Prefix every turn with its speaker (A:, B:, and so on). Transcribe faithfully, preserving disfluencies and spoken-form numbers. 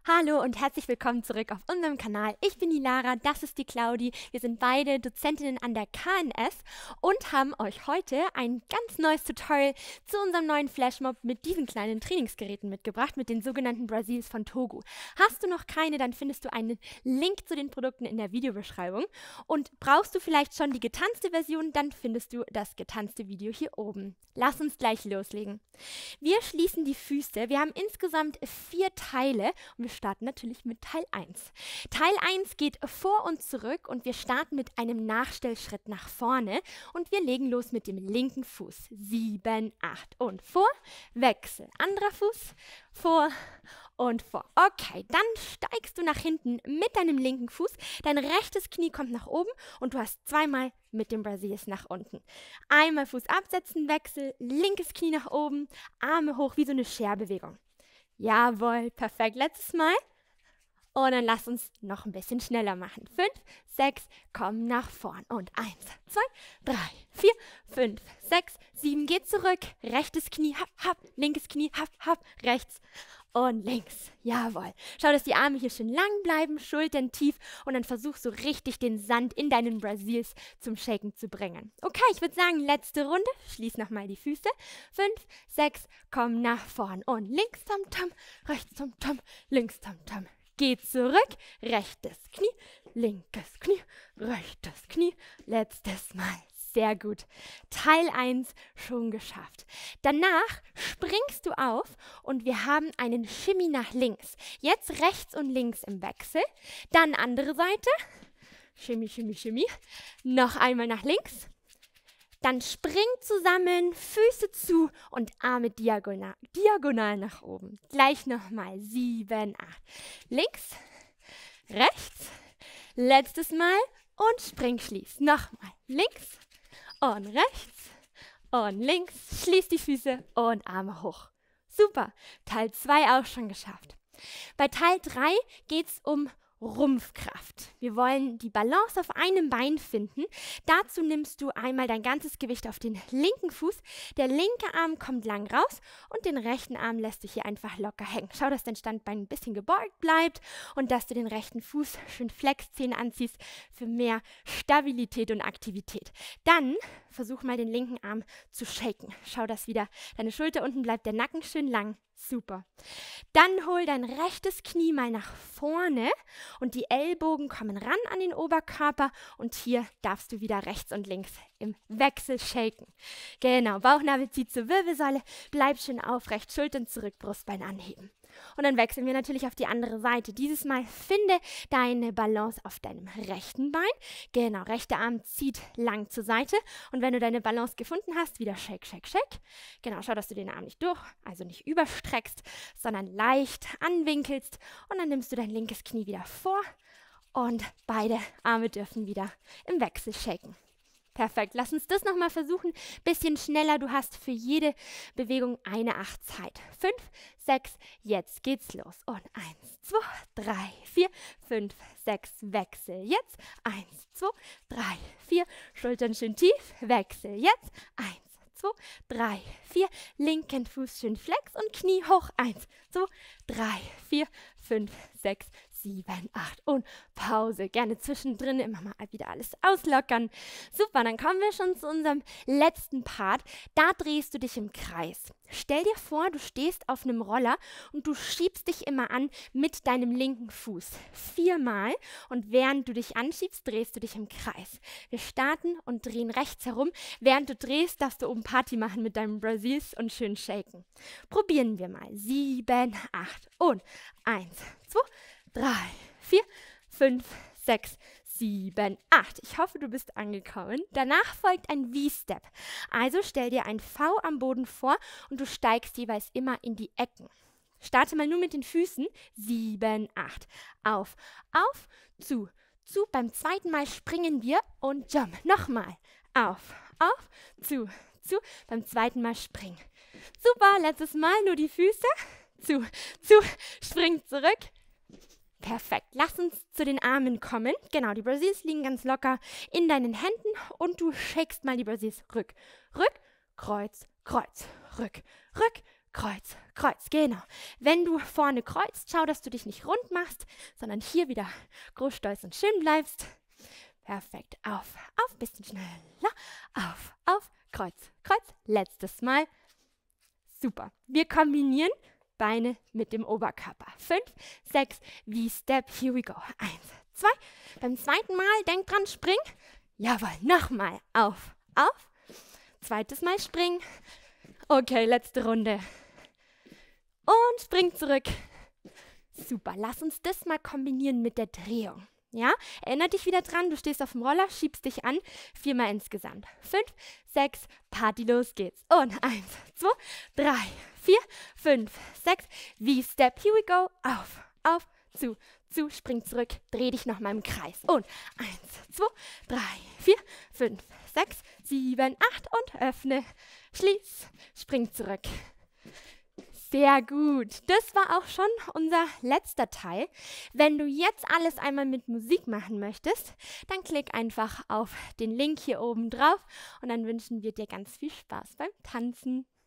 A: Hallo und herzlich willkommen zurück auf unserem Kanal. Ich bin die Lara, das ist die Claudi. Wir sind beide Dozentinnen an der K N S und haben euch heute ein ganz neues Tutorial zu unserem neuen Flashmob mit diesen kleinen Trainingsgeräten mitgebracht, mit den sogenannten Brazils von Togo. Hast du noch keine, dann findest du einen Link zu den Produkten in der Videobeschreibung. Und brauchst du vielleicht schon die getanzte Version, dann findest du das getanzte Video hier oben. Lass uns gleich loslegen. Wir schließen die Füße. Wir haben insgesamt vier Teile und wir starten natürlich mit Teil eins. Teil eins geht vor und zurück und wir starten mit einem Nachstellschritt nach vorne und wir legen los mit dem linken Fuß. sieben, acht und vor, Wechsel. Anderer Fuß, vor und vor. Okay, dann steigst du nach hinten mit deinem linken Fuß, dein rechtes Knie kommt nach oben und du hast zweimal mit dem Brazils nach unten. Einmal Fuß absetzen, Wechsel, linkes Knie nach oben, Arme hoch wie so eine Scherbewegung. Jawohl, perfekt. Letztes Mal. Und dann lass uns noch ein bisschen schneller machen. Fünf, sechs, komm nach vorn. Und eins, zwei, drei, vier, fünf, sechs, sieben, geht zurück. Rechtes Knie, hab, hab, linkes Knie, hab, hab, rechts und links. Jawohl. Schau, dass die Arme hier schön lang bleiben, Schultern tief und dann versuch so richtig den Sand in deinen Brazils zum Shaken zu bringen. Okay, ich würde sagen, letzte Runde. Schließ nochmal die Füße. Fünf, sechs, komm nach vorn. Und links, tam, tam, rechts, tam, tam, links, tam, tam. Geh zurück, rechtes Knie, linkes Knie, rechtes Knie, letztes Mal. Sehr gut. Teil eins schon geschafft. Danach springst du auf und wir haben einen Shimmy nach links. Jetzt rechts und links im Wechsel. Dann andere Seite. Shimmy, Shimmy, Shimmy. Noch einmal nach links. Dann spring zusammen, Füße zu und Arme diagonal, diagonal nach oben. Gleich nochmal. sieben, acht. Links, rechts, letztes Mal und spring, schließ. Nochmal. Links und rechts und links. Schließ die Füße und Arme hoch. Super. Teil zwei auch schon geschafft. Bei Teil drei geht es um Rumpfkraft. Wir wollen die Balance auf einem Bein finden. Dazu nimmst du einmal dein ganzes Gewicht auf den linken Fuß. Der linke Arm kommt lang raus und den rechten Arm lässt du hier einfach locker hängen. Schau, dass dein Standbein ein bisschen gebeugt bleibt und dass du den rechten Fuß schön Flexzehen anziehst für mehr Stabilität und Aktivität. Dann versuch mal den linken Arm zu shaken. Schau, dass wieder deine Schulter unten bleibt, der Nacken schön lang. Super. Dann hol dein rechtes Knie mal nach vorne und die Ellbogen kommen ran an den Oberkörper und hier darfst du wieder rechts und links im Wechsel shaken. Genau, Bauchnabel zieht zur Wirbelsäule, bleib schön aufrecht, Schultern zurück, Brustbein anheben. Und dann wechseln wir natürlich auf die andere Seite. Dieses Mal finde deine Balance auf deinem rechten Bein. Genau, rechter Arm zieht lang zur Seite. Und wenn du deine Balance gefunden hast, wieder shake, shake, shake. Genau, schau, dass du den Arm nicht durch, also nicht überstreckst, sondern leicht anwinkelst. Und dann nimmst du dein linkes Knie wieder vor und beide Arme dürfen wieder im Wechsel shaken. Perfekt. Lass uns das nochmal versuchen. Bisschen schneller. Du hast für jede Bewegung eine acht Zeit. Fünf, sechs, jetzt geht's los. Und eins, zwei, drei, vier, fünf, sechs, Wechsel. Jetzt. Eins, zwei, drei, vier. Schultern schön tief. Wechsel. Jetzt. Eins, zwei, drei, vier. Linken Fuß schön flex und Knie hoch. Eins, zwei, drei, vier, fünf, sechs, sieben, acht und Pause. Gerne zwischendrin immer mal wieder alles auslockern. Super, dann kommen wir schon zu unserem letzten Part. Da drehst du dich im Kreis. Stell dir vor, du stehst auf einem Roller und du schiebst dich immer an mit deinem linken Fuß. Viermal und während du dich anschiebst, drehst du dich im Kreis. Wir starten und drehen rechts herum. Während du drehst, darfst du oben Party machen mit deinem Brazils und schön shaken. Probieren wir mal. Sieben, acht und eins, zwei, drei, vier, fünf, sechs, sieben, acht. Ich hoffe, du bist angekommen. Danach folgt ein V-Step. Also stell dir ein V am Boden vor und du steigst jeweils immer in die Ecken. Starte mal nur mit den Füßen. Sieben, acht. Auf, auf, zu, zu. Beim zweiten Mal springen wir und jump. Nochmal. Auf, auf, zu, zu. Beim zweiten Mal springen. Super, letztes Mal nur die Füße. Zu, zu, spring zurück. Perfekt. Lass uns zu den Armen kommen. Genau, die Brazils liegen ganz locker in deinen Händen und du shakest mal die Brazils rück. Rück, Kreuz, Kreuz, rück, rück, Kreuz, Kreuz, genau. Wenn du vorne kreuzt, schau, dass du dich nicht rund machst, sondern hier wieder groß, stolz und schön bleibst. Perfekt. Auf, auf, bisschen schneller. Auf, auf, Kreuz, Kreuz. Letztes Mal. Super. Wir kombinieren Beine mit dem Oberkörper. Fünf, sechs, V-Step. Here we go. Eins, zwei. Beim zweiten Mal, denk dran, spring. Jawohl, nochmal. Auf, auf. Zweites Mal springen. Okay, letzte Runde. Und spring zurück. Super, lass uns das mal kombinieren mit der Drehung. Ja, erinner dich wieder dran, du stehst auf dem Roller, schiebst dich an. Viermal insgesamt. Fünf, sechs, Party, los geht's. Und eins, zwei, drei, vier, fünf, sechs. V-Step, here we go. Auf, auf, zu, zu, spring zurück. Dreh dich nochmal im Kreis. Und eins, zwei, drei, vier, fünf, sechs, sieben, acht und öffne. Schließ, spring zurück. Sehr gut. Das war auch schon unser letzter Teil. Wenn du jetzt alles einmal mit Musik machen möchtest, dann klick einfach auf den Link hier oben drauf und dann wünschen wir dir ganz viel Spaß beim Tanzen.